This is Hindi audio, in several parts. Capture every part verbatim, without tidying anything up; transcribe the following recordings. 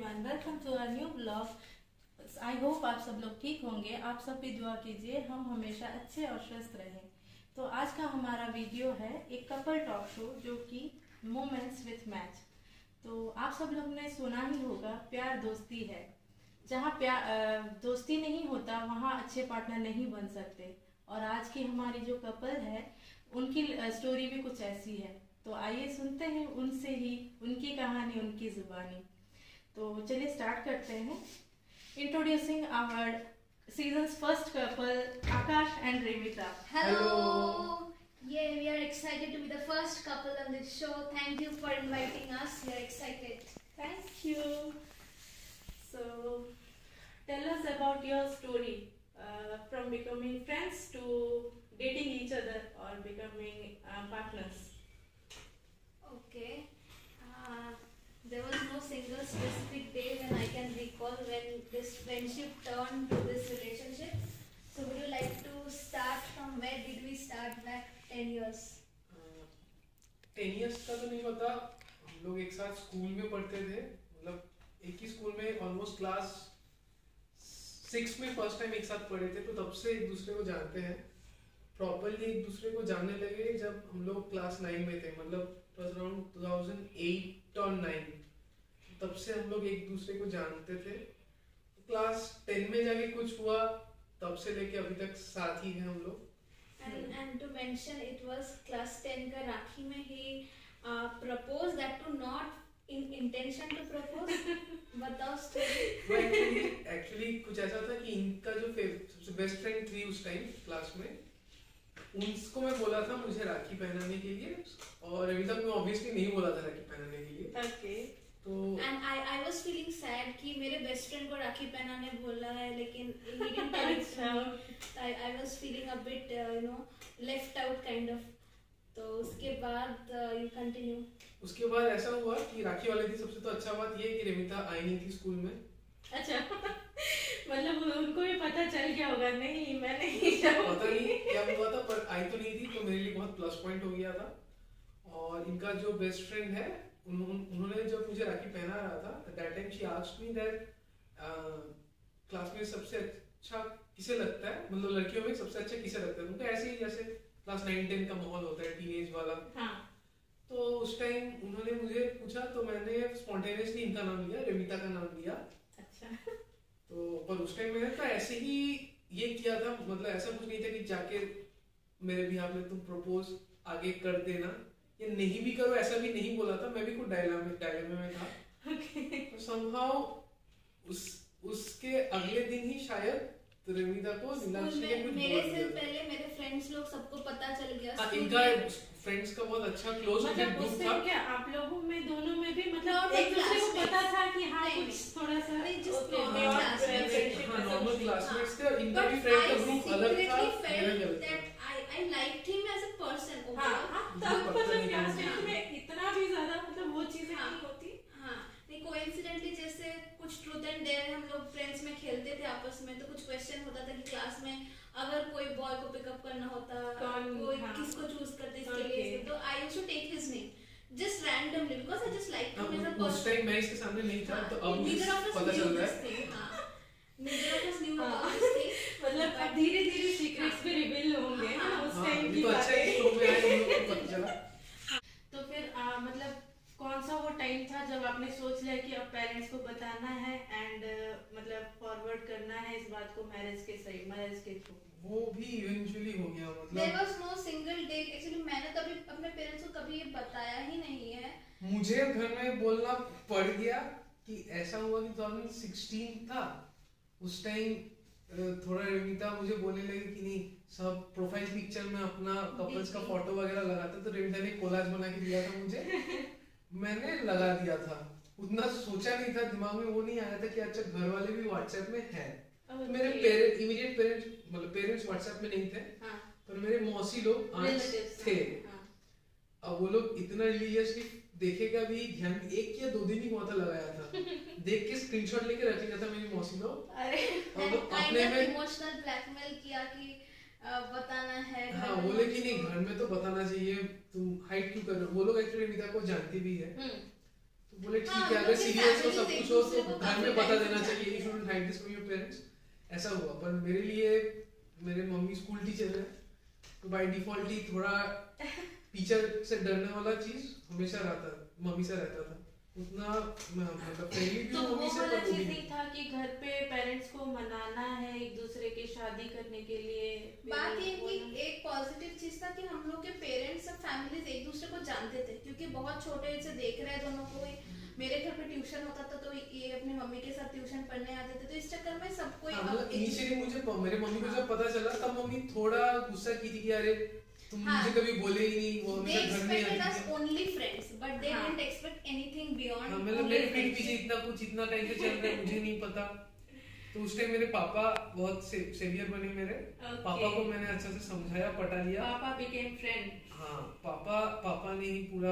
Everyone, welcome to our new blog. I hope आप सब लोग ठीक होंगे। आप सब भी दुआ कीजिए हम हमेशा अच्छे और स्वस्थ रहें। तो आज का हमारा वीडियो है एक कपल टॉक शो, जो कि मोमेंट्स विथ मैच। तो आप सब लोग ने सुना ही होगा, प्यार दोस्ती है। जहाँ प्यार दोस्ती नहीं होता वहाँ अच्छे पार्टनर नहीं बन सकते। और आज की हमारी जो कपल है उनकी स्टोरी भी कुछ ऐसी है। तो आइए सुनते हैं उनसे ही उनकी कहानी, उनकी जुबानी। तो चलिए स्टार्ट करते हैं। Introducing our seasons first couple, Akash and Remita. Hello. Yeah, we are excited to be the first couple on this show. Thank you for inviting us. We are excited. Thank you. So, tell us about your story uh, from becoming friends to dating each other or becoming uh, partners. Okay. Uh, there was no single specific day when I can recall when this friendship turned to this relationship. So would you like to start from where did we start back ten years? Ten years का तो नहीं पता। हम लोग एक साथ स्कूल में पढ़ते थे, मतलब एक ही स्कूल में ऑलमोस्ट क्लास सिक्स में फर्स्ट टाइम एक साथ पढ़े थे। तो तब से एक दूसरे को जानते हैं। प्रॉपरली एक दूसरे को जानने लगे जब हम लोग क्लास नाइन में थे, मतलब अराउंड टू थाउजेंड एट और नाइन। तब से हम लोग एक दूसरे को जानते थे। क्लास टेन में जाके कुछ हुआ, तब से लेके अभी तक साथ ही हैं हम लोग। And and to mention, it was class ten का राखी में ही uh, proposed, that to not in intention to propose. बताओ story. वो एक्चुअली एक्चुअली कुछ ऐसा था कि इनका जो सबसे बेस्ट फ्रेंड थी उस टाइम क्लास में, उनको मैं बोला था मुझे राखी पहनाने के लिए, और अभी तक मैं ऑब्वियसली नहीं बोला था राखी पहनाने के लिए। Okay. तो And I I was feeling sad कि मेरे बेस्ट फ्रेंड को राखी पहनाने बोला है, लेकिन he didn't tell it to me. I I was feeling a bit uh, you know left out kind of. तो उसके बाद uh, you continue. उसके बाद ऐसा हुआ कि राखी वाले दिन सबसे तो अच्छा बात ये है कि रेमिता आई नहीं थी स्कूल में। अच्छा। मतलब उनको भी पता चल गया होगा, नहीं मैं नहीं पता नहीं क्या हुआ था, पर आई तो नहीं थी, तो मेरे लिए बहुत प्लस पॉइंट हो गया था। और इनका जो बेस्ट फ्रेंड है, उन्होंने जब मुझे राखी पहना रहा था, that time she asked me that class में सबसे अच्छा किसे लगता है, मतलब लड़कियों में सबसे अच्छा किसे लगता है। उनको ऐसे ही जैसे क्लास नाइन टेन का माहौल होता है, टीनेज वाला। हाँ। तो उस टाइम उन्होंने मुझे पूछा, तो मैंने स्पॉन्टेनियसली इनका नाम लिया, रेमिता का नाम लिया। अच्छा। तो पर उस टाइम मैंने तो ऐसे ही ये किया था, मतलब ऐसा कुछ नहीं था कि जाके मेरे भी यहाँ पे तुम प्रपोज आगे कर देना या नहीं भी करो, ऐसा भी नहीं बोला था। मैं भी कुछ डायलेमा डायलेमा में था। Okay. तो somehow उस उसके अगले दिन ही शायद तो रेमिता को नीलाक्षी ने कुछ मेरे बोल से दिया था। पहले मेरे फ्रेंड्स लोग सबको पता चल गया। हाँ, इनका फ्रेंड्स का बहुत अच्छा क्लोज मतलब ग्रुप उससे था। क्या आप लोगों में दोनों में भी मतलब Normal एक दूसरे को classmates. पता था कि हाँ नहीं, कुछ थोड़ा सा नहीं, just okay, normal नहीं, और classmates. friendship हाँ, ऐसा नॉर्मल कुछ नहीं। क्लासमेट्स थे, और इनका But भी फ्रेंड I का ग्रुप अलग था, secretly मेरा भी felt अलग था। that I I liked him as a person. हाँ, Okay. हाँ, मुझे तब पता मतलब नहीं क्लासमेट था। में इतना भी ज्यादा मतलब वो चीजें हाँ। नहीं होती। हाँ, नहीं कोइंसिडेंटली जैसे कुछ ट्रूथ एंड डेयर हम लोग फ्रेंड्स में खेलते थे आपस में, तो कुछ क्वेश्चन होता था कि क्लास में अगर कोई बॉय को पिकअप करना होता, कौन, कोई हाँ। किसको चूज करते इसके Okay. लिए, तो I used to take his name just randomly because I just like him as a अब उस पर्सन। टाइम मैं इसके सामने नहीं था, तो अब मुझे Neither of us पता knew चल रहा this है। thing, हाँ. Neither of us knew हाँ। about this thing. मतलब अब धीरे धीरे सीक्रेट्स भी रिवील होंगे ना उस हाँ, टाइम ये की तो अच्छा है कि बातें। लोग आए, हम लोग को पता चला। तो फिर आ, मतलब कौन सा वो टाइम था जब आपने सोच लिया कि अब पेरेंट्स को बताना है एंड मतलब फॉरवर्ड करना है इस बात को मैरिज के सही मैरिज के थ्रू? वो भी इवेंचुअली हो गया, There मतलब was no single day. Actually मैंने कभी अपने पेरेंट्स को कभी ये बताया ही नहीं है। मुझे घर में बोलना पड़ गया कि ऐसा हुआ कि दो हज़ार सोलह था। उस टाइम थोड़ा रेमिता मुझे बोलने लगी कि नहीं, सब प्रोफाइल पिक्चर में अपना कपल्स का फोटो वगैरह लगाते, तो रेमिता ने कोलाज बना के दिया था मुझे। मैंने लगा दिया था, उतना सोचा नहीं था, दिमाग में वो नहीं आया था कि अच्छा घर वाले भी व्हाट्सएप में है। तो मेरे पेरेंट इमीडिएट पेरेंट्स मतलब पेरेंट्स व्हाट्सएप में नहीं थे, हाँ। पर मेरे मौसी लोग आंट्स Relatives, थे। हाँ। अब वो लोग इतना रिलीजियसली देखेगा भी ध्यान, एक या दो दिन ही हुआ था लगाया था, देख के स्क्रीनशॉट लेके रख लिया था मेरी मौसी लोग। अरे और वो Kind अपने of में emotional blackmail किया कि अ, बताना है। हाँ बोले कि नहीं घर में तो बताना चाहिए, तुम हाइड क्यों कर रहे हो। वो लोग एक्चुअली रेमिता को जानती भी है, हम्म। तो बोले ठीक हाँ, है, हम अगर लोग की सीरियस हो families सब एक कुछ हो दूसरे तो को घर काफी में बता time देना से चाहिए, you shouldn't hide this from your parents। ऐसा हुआ। पर मेरे लिए, मेरे मम्मी स्कूल टीचर है तो बाय डिफॉल्ट ही थोड़ा टीचर से डरने वाला चीज हमेशा रहता, मम्मी से रहता था। उतना मतलब फ्रेंडली भी तो मम्मी वो से, वाला पर वो चीज भी नहीं था कि घर पे पेरेंट्स को मनाना है एक दूसरे की शादी करने के लिए। बात ये वो कि ना- एक पॉजिटिव चीज था कि हम लोग के पेरेंट्स सब फैमिलीज एक दूसरे को जानते थे, क्योंकि बहुत छोटे से देख रहे हैं दोनों को ही। मेरे घर पे ट्यूशन होता था तो ये अपनी मम्मी के साथ ट्यूशन पढ़ने आते थे, तो इस चक्कर में सबको हाँ, मतलब इनिशियली मुझे मेरे मम्मी को जब पता चला तब मम्मी थोड़ा गुस्सा की थी कि अरे तुम हाँ, मुझे कभी बोले ही नहीं, वो they हमेशा घर में expected us आती थी। only friends, but they हाँ। didn't expect anything beyond हाँ, मतलब only मेरे पीठ friendship। पीछे इतना कुछ इतना टाइम से चल रहा है मुझे नहीं पता। तो उस टाइम मेरे पापा बहुत से, सेवियर बने मेरे। Okay. पापा को मैंने अच्छा से समझाया, पटा लिया। पापा बिकेम फ्रेंड। हाँ, पापा पापा ने ही पूरा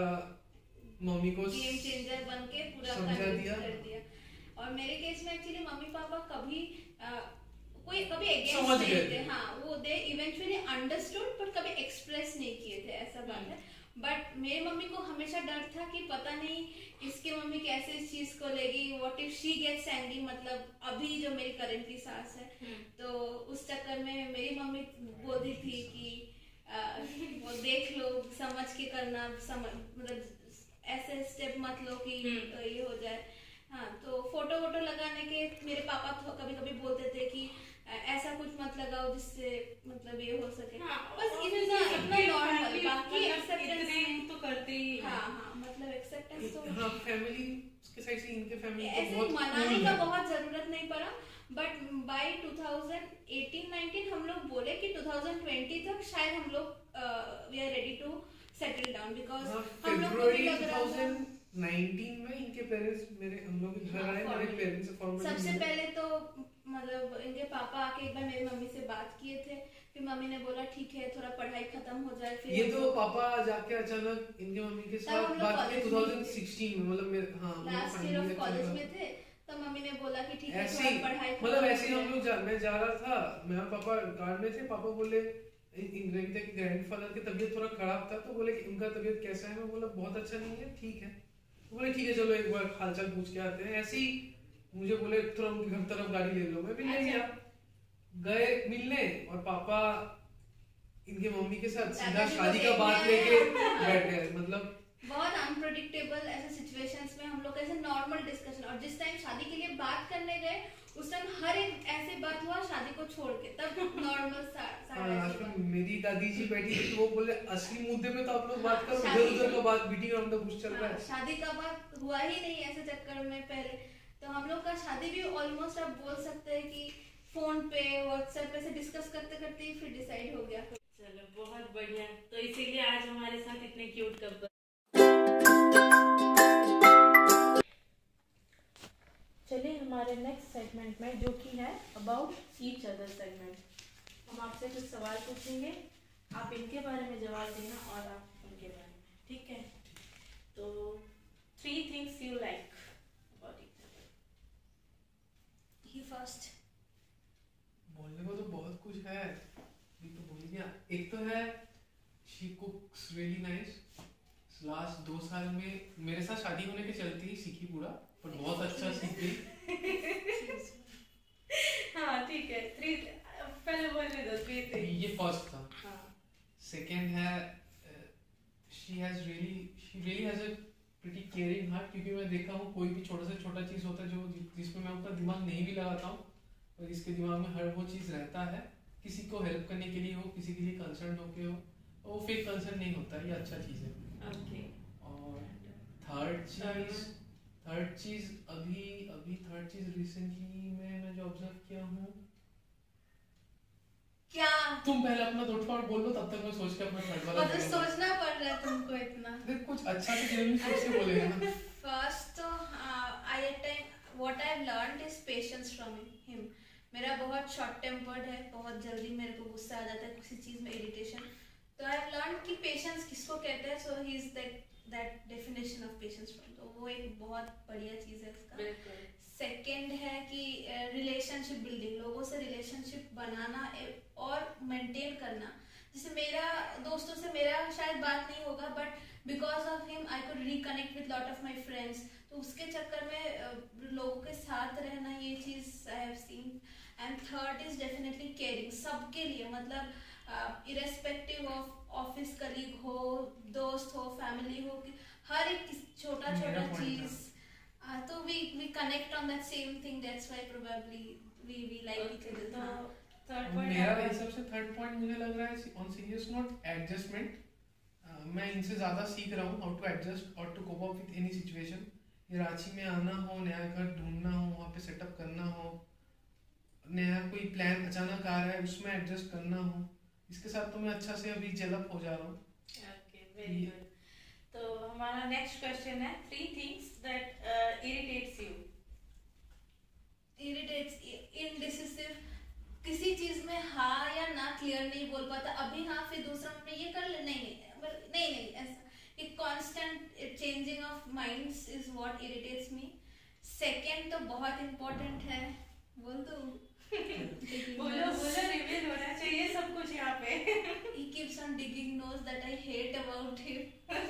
मम्मी को गेम चेंजर बन के पूरा समझा convince दिया। कर दिया। और मेरे केस में एक्चुअली मम्मी पापा कभी आ, कोई कभी समझ अगेंस्ट नहीं गए थे। हाँ, वो दे इवेंचुअली अंडरस्टूड पर कभी एक्सप्रेस नहीं किए थे, ऐसा बात है। बट मेरी मम्मी को हमेशा डर था कि पता नहीं इसकी मम्मी कैसे इस चीज को लेगी, what if she gets angry, मतलब अभी जो मेरी करेंटली सास है। तो उस चक्कर में मेरी मम्मी बोलती थी कि आ, वो देख लो, समझ के करना, समझ मतलब ऐसे स्टेप मत लो कि ये हो जाए। हाँ, तो फोटो वोटो लगाने के मेरे पापा तो कभी कभी बोलते थे कि ऐसा कुछ मत लगाओ जिससे मतलब ये हो सके। हाँ, बस और इतना सबके इतना नॉर्मल, family बाकी मतलब एक्सेप्टेंस इतने तो करते ही हैं। हाँ हाँ, मतलब एक्सेप्टेंस तो हाँ, फैमिली के साइड से इनके फैमिली ऐसे बहुत मनाने cool का है। बहुत जरूरत नहीं पड़ा। But by twenty eighteen nineteen हम लोग बोले कि ट्वेंटी ट्वेंटी तक शायद हम लोग we are ready to settle down, because हाँ, हम लोग को भी फरवरी लग रहा था। ट्वेंटी नाइनटीन में इनके पेरेंट्स मेरे हम लोग के घर हाँ, आए, मेरे formally। पेरेंट्स से फॉर्मली सबसे पहले तो मतलब इनके पापा आके एक बार मेरी मम्मी से बात किए थे, फिर मम्मी ने बोला ठीक है थोड़ा पढ़ाई खत्म हो जाए। फिर ये तो पापा जाके अचानक इनके मम्मी के तब साथ हम लोग बात college की में ट्वेंटी सिक्सटीन में, मतलब मेरे हाँ लास्ट ईयर ऑफ कॉलेज में थे, तो मम्मी ने बोला कि ठीक है ऐसे थोड़ा ही पढ़ाई खत्म मतलब हो ऐसे ही हम जाए। लोग जा, मैं जा रहा था, मैं और पापा कार में थे। पापा बोले इनके ग्रैंडफादर की तबीयत थोड़ा खराब था, तो बोले कि उनका तबीयत कैसा है। मैं बोला बहुत अच्छा नहीं है, ठीक है। तो बोले ठीक है चलो एक बार हालचाल पूछ के आते हैं। ऐसे ही मुझे बोले तुरंत घर तरफ गाड़ी ले लो, मैं भी ले लिया। गए मिलने और पापा इनके मम्मी के साथ सीधा दादाजी को शादी का देखने बात आए लेके हैं। बैठ गए। मतलब बहुत अनप्रेडिक्टेबल ऐसे सिचुएशंस में हम लोग ऐसे नॉर्मल डिस्कशन, और जिस टाइम शादी के लिए बात करने गए उस टाइम हर एक ऐसे बात हुआ शादी को छोड़ के, तब नॉर्मल सा, हाँ, सा आजकल मेरी दादी जी बैठी थी तो वो बोले असली मुद्दे पे तो आप लोग बात करो, शादी इधर उधर का बात बीटिंग अराउंड द बुश चल रहा हाँ, है। शादी का बात हुआ ही नहीं ऐसे चक्कर में पहले। तो हम लोग का शादी भी ऑलमोस्ट आप बोल सकते हैं कि फोन पे व्हाट्सएप पे से डिस्कस करते करते ही फिर डिसाइड हो गया। चलो बहुत बढ़िया। तो इसीलिए आज हमारे साथ इतने क्यूट कपल। चलिए हमारे नेक्स्ट सेगमेंट में, जो कि है अबाउट ईच अदर सेगमेंट। हम आपसे कुछ सवाल पूछेंगे, आप इनके बारे में जवाब देना और आप उनके बारे में, ठीक है? तो three things you like about each other. He first. बोलने को तो बहुत कुछ है, ये तो भूल गया। एक तो है she cooks really nice. Last दो साल में मेरे साथ शादी होने के चलते ही सीखी पूरा, पर बहुत अच्छा सीख गई। हाँ ठीक है, थ्री पहले बोलने दो थ्री थिंग्स। ये फर्स्ट था। हाँ सेकेंड है she has really she really has a pretty caring heart, क्योंकि मैं देखा हूँ कोई भी छोटा से छोटा चीज़ होता है जो जिसमें मैं अपना दिमाग नहीं भी लगाता हूँ, और इसके दिमाग में हर वो चीज़ रहता है, किसी को हेल्प करने के लिए हो, किसी के लिए कंसर्न होके हो, वो फेक कंसर्न नहीं होता, ये अच्छा चीज़ है। ओके। और थर्ड चीज़ थर्ड चीज़ अभी अभी थर्ड चीज़ रिसेंटली में मैं जो ऑब्जर्व किया हूँ, क्या तुम पहले अपना दो ठो और बोल लो, तब तक मैं सोच के अपना थर्ड वाला मतलब बोलूंगा। सोचना पड़ रहा है तुमको इतना। देख कुछ अच्छा से जेन्युइन सोच के बोलेगा ना। फर्स्ट तो I at time what I have learned is patience from him. मेरा बहुत शॉर्ट टेम्पर्ड है, बहुत जल्दी मेरे को गुस्सा आ जाता है किसी चीज में, इरिटेशन। तो आई हैव लर्नड कि पेशेंस किसको कहते हैं, so he is that that definition of patience from, तो वो एक बहुत बढ़िया चीज है उसका। बिल्कुल। सेकेंड है कि रिलेशनशिप बिल्डिंग, लोगों से रिलेशनशिप बनाना और मेंटेन करना। जैसे मेरा दोस्तों से मेरा शायद बात नहीं होगा, but because of him I could reconnect with lot of my friends. तो उसके चक्कर में uh, लोगों के साथ रहना, ये चीज़ I have seen. And third is definitely caring, सबके लिए, मतलब इरेस्पेक्टिव ऑफ ऑफिस कलीग हो, दोस्त हो, फैमिली हो, हर एक छोटा छोटा चीज, तो we we connect on that same thing, that's why probably we we like each other. Third point मेरा हिसाब से थर्ड पॉइंट मुझे लग रहा है ऑन सीरियस नोट एडजस्टमेंट। मैं इनसे ज़्यादा सीख रहा हूँ हाउ टू एडजस्ट और to cope up with any situation. ये रांची में आना हो, नया घर ढूंढना हो, वहाँ पे सेटअप करना हो, नया कोई प्लान अचानक आ रहा है उसमें एडजस्ट करना हो, इसके साथ तो मैं अच्छा से अभी जेलअप हो जा रहा हूँ। Okay, very good. तो हमारा नेक्स्ट क्वेश्चन है three things that irritates you. Irritates, indecisive, किसी चीज में हाँ या ना क्लियर नहीं बोल पाता, अभी हाँ फिर दूसरा में ये कर ले, नहीं नहीं नहीं नहीं ऐसा, ये constant changing of minds is what irritates me. Second तो बहुत इम्पोर्टेंट है, बोल दो बोलो बोलो, रिवील होना चाहिए सब कुछ यहाँ पे। He keeps on digging nose that I hate about him.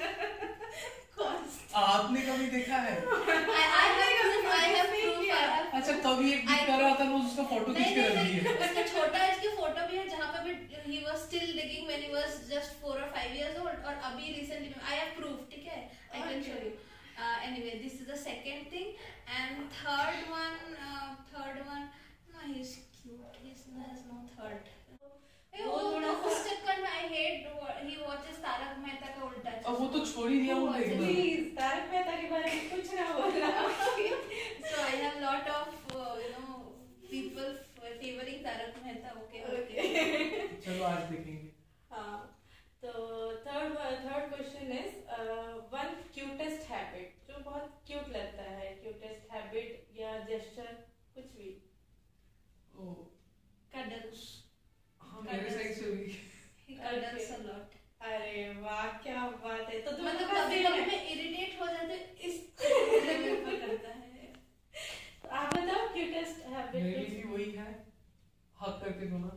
आपने कभी देखा है? I I have proof, I have proof, I have अच्छा, कभी एक दिख कर रहा था वो उसका फोटो खींच के रख दिया। उसका छोटा एज की फोटो भी है जहाँ पे भी he was still digging when he was just four or five years old, और अभी recently I have proof, ठीक है, I can show you. Uh, anyway, this is the second thing, and third one, uh, third one, no, he's cute, he's has no third. वो थोड़ा उस चक्कर में I hate he watches Tarak Mehta का उल्टा चश्मा। अब वो तो छोड़ ही दिया वो देखना। प्लीज तारक मेहता के बारे में कुछ ना बोलना। So I have lot of uh, you know people favoring Tarak Mehta. Okay, okay. चलो आज देखेंगे। हाँ, तो third third question is one cutest habit जो बहुत क्यूट लगता है, क्यूटेस्ट हैबिट या जेस्चर, कुछ भी। ओ cuddles, हाँ, मेरे साइड से भी। he cuddles a lot। अरे वाह, क्या बात है। तो तुम मतलब कभी कभी मैं इरिटेट हो जाती हूँ, इस लेवल पर करता है। आप बताओ क्यूटेस्ट हैबिट। मेरी भी वही है, हक करके सोना।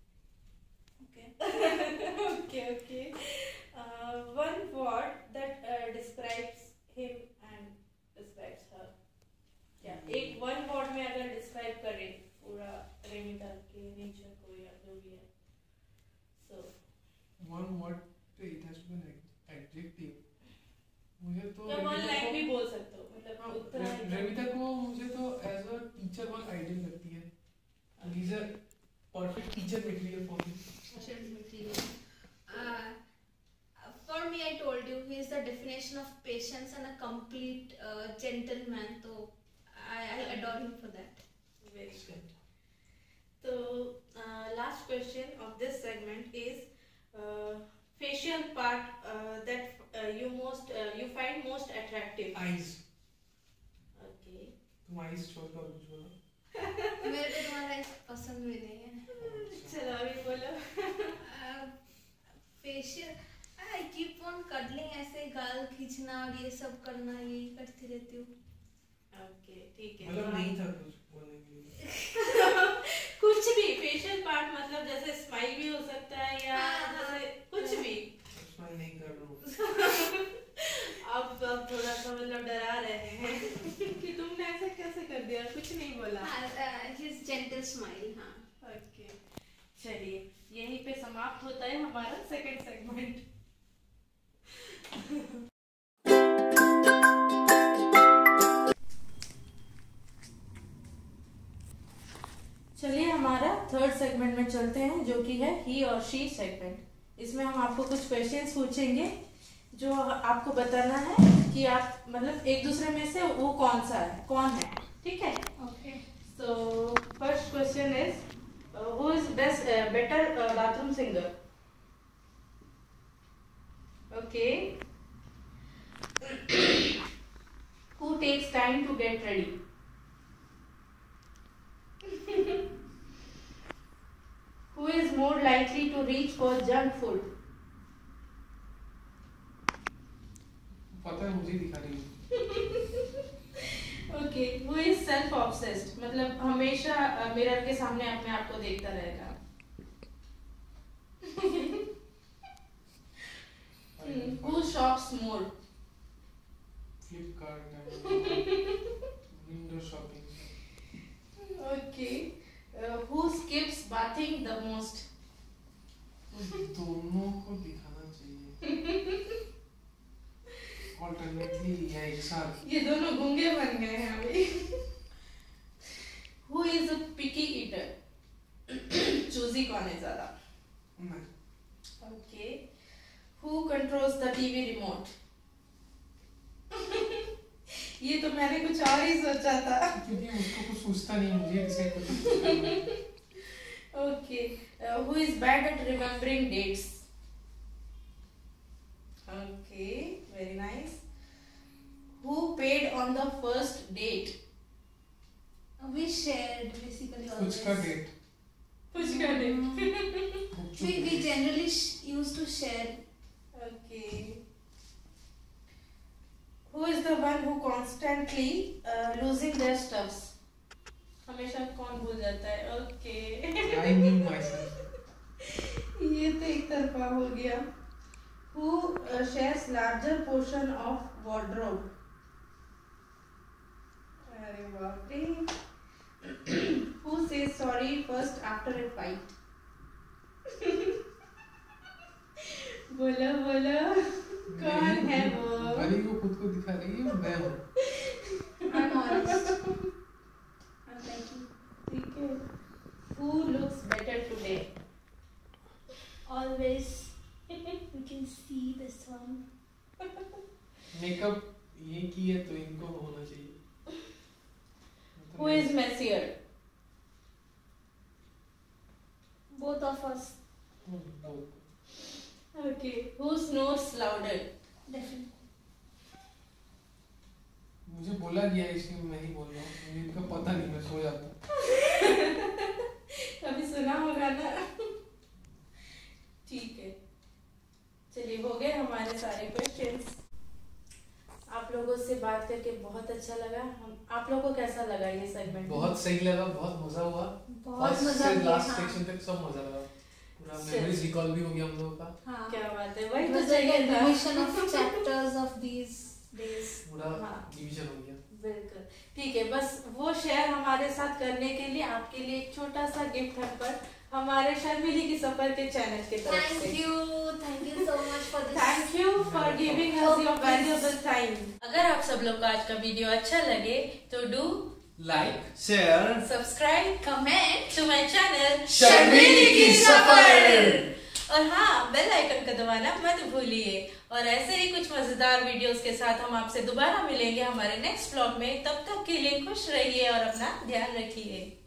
Okay okay okay uh, one word that uh, describes him and describes her। क्या एक वन वर्ड में अगर डिस्क्राइब करें पूरा रेमिता के नेचर को या जो भी है, so one word, it has to be an adjective। मुझे तो या वन लाइन भी बोल सकते हो, मतलब हाँ, उतना ही। रेमिता को मुझे तो एज अ टीचर बहुत आइडियल लगती है। He is a perfect teacher material for me. Uh, for me, I told you, he is the definition of patience and a complete uh, gentleman. So I, I adore him for that. Very good. So uh, last question of this segment is uh, facial part uh, that uh, you most uh, you find most attractive। Eyes। Okay। तुम eyes छोड़ कर कुछ बोलो। मेरे को तुम्हारा पसंद भी नहीं है। चलो अभी बोलो। Facial, I keep on cuddling, ऐसे गाल खींचना और ये सब करना, यही करती रहती हूँ। ओके, ठीक है। मतलब नहीं था कुछ बोलने के लिए। कुछ भी फेशियल पार्ट, मतलब जैसे स्माइल भी हो सकता है या जैसे कुछ भी। स्माइल नहीं कर रहा हूँ। अब अब थोड़ा सा मतलब डरा रहे हैं कि तुमने ऐसे कैसे कर दिया, कुछ नहीं बोला। His gentle smile. हाँ, ओके, चलिए यहीं पे समाप्त होता है हमारा सेकंड सेगमेंट। चलिए हमारा थर्ड सेगमेंट में चलते हैं, जो कि है ही और शी सेगमेंट। इसमें हम आपको कुछ क्वेश्चंस पूछेंगे जो आपको बताना है कि आप मतलब एक दूसरे में से वो कौन सा है, कौन है, ठीक है। Okay. So first question is who is best better bathroom singer. Okay. Who takes time to get ready. Who is more likely to reach for junk food? पता है, मुझे दिखा रही है। Okay, who is self obsessed? मतलब हमेशा मिरर के सामने अपने आप को देखता रहेगा। Who shops more? Flipkart, window shopping. Okay. Uh, who skips bathing the most? दोनों को दिखाना चाहिए। Alternately या एक साथ। ये दोनों गूंगे बन गए हैं अभी। Who is a picky eater? Choosy कौन है ज्यादा? मैं। Okay. Who controls the T V remote? ये तो मैंने कुछ और ही सोचा था। क्योंकि उसको कुछ सोचता नहीं, मुझे किसी को। Okay. Uh, who is bad at remembering dates? Okay, very nice. Who paid on the first date? We shared basically always. कुछ का डेट। कुछ का date. We we generally sh- used to share. Okay. Who is the one who constantly uh, losing their stuffs? हमेशा कौन भूल जाता है? Okay. I knew myself. ये तो एक तरफा हो गया. Who uh, shares larger portion of wardrobe? अरे बाप रे. Who says sorry first after a fight? बोलो बोलो कौन है वो? भाई वो खुद को दिखा रही है, मैं हूँ। I'm honest. I'm like you. ठीक है. Who looks better today? Always. We can see this one. Makeup ये की है तो इनको होना चाहिए। Who is messier? Both of us. Okay. Who snores louder? Definitely. मुझे बोला गया इसलिए मैं ही बोल रहा हूँ, मुझे इनका पता नहीं, मैं सो जाता। कभी सुना होगा ना? ठीक है, चलिए हो गए हमारे सारे क्वेश्चंस। आप लोगों से बात करके बहुत अच्छा लगा। हम आप लोगों को कैसा लगा ये सेगमेंट? बहुत सही लगा, बहुत मजा हुआ। बहुत First मजा से किया, लास्ट हाँ। सेक्शन तक सब मजा लगा। पूरा Sure. मेमोरीज रिकॉल भी हो गया हम लोगों का। हाँ. क्या बात है, वही It तो was like चाहिए a था। revision of chapters of these days. पूरा हाँ। डिवीजन हो गया। बिल्कुल ठीक है। बस वो शेयर हमारे साथ करने के लिए आपके लिए एक छोटा सा गिफ्ट हम पर हमारे शर्मिली की सफर के चैनल की तरफ से। Thank you, thank you so much for this. Thank you for giving us your valuable time. अगर आप सब लोग को आज का वीडियो अच्छा लगे तो do like, share, subscribe Comment. To my channel Sharmili की सफर। और हाँ, बेल आइकन का दबाना मत भूलिए। और ऐसे ही कुछ मजेदार वीडियोस के साथ हम आपसे दोबारा मिलेंगे हमारे नेक्स्ट व्लॉग में। तब तक के लिए खुश रहिए और अपना ध्यान रखिए।